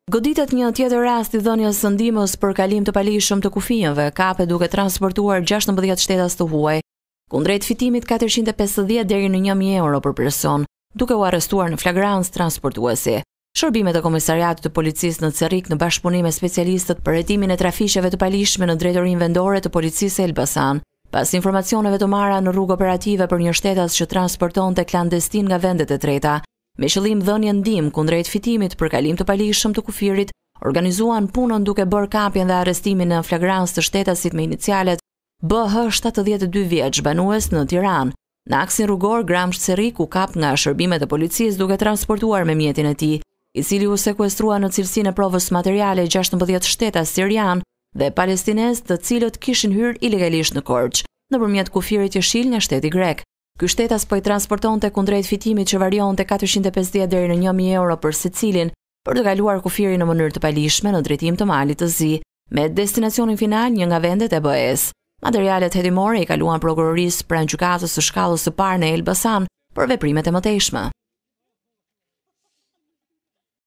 Goditet një tjetër rast i dhënies së ndihmës për kalim të palishëm të kufive, kape duke transportuar 16 shtetas të huaj, kundrejt fitimit 450 deri në 1000 euro për person, duke u arrestuar në flagrancë transportuesi. Shërbimet e Komisariatit të Policisë në Cerrik në bashkëpunim me specialistët për hetimin e trafiqeve të palishme në drejtorinë vendore të Policisë e Elbasan, pas informacioneve të marra në rrugë operative për një shtetas që transportonte klandestin nga vendet e treta, me qëllim dhënje ndihmë kundrejt fitimit për kalim të palishëm të kufirit, organizuan punën duke bërë kapjen dhe arrestimin në flagrancë të shtetasit me inicialet BH 72 vjeç, banues në Tiranë, në aksin rrugor Gramsh Cerrik u kap nga shërbimet e policisë duke transportuar me mjetin e tij, i cili u sekuestrua në cilësinë e provës materiale 16 shtetas sirian dhe palestinez, të cilët kishin hyrë ilegalisht në Korçë, nëpërmjet kufirit jeshil nga shteti grek. Ky shtetas po i transportonte kundrejt fitimit që varionte 450 deri në 1000 euro për secilin, për të kaluar kufirin në mënyrë të palishme në drejtim të Malit të Zi, me destinacionin final një nga vendet e BE-s. Materialet hetimore i kaluan prokurorisë pranë gjykatës së shkallës së parë në Elbasan për veprimet e mëtejshme.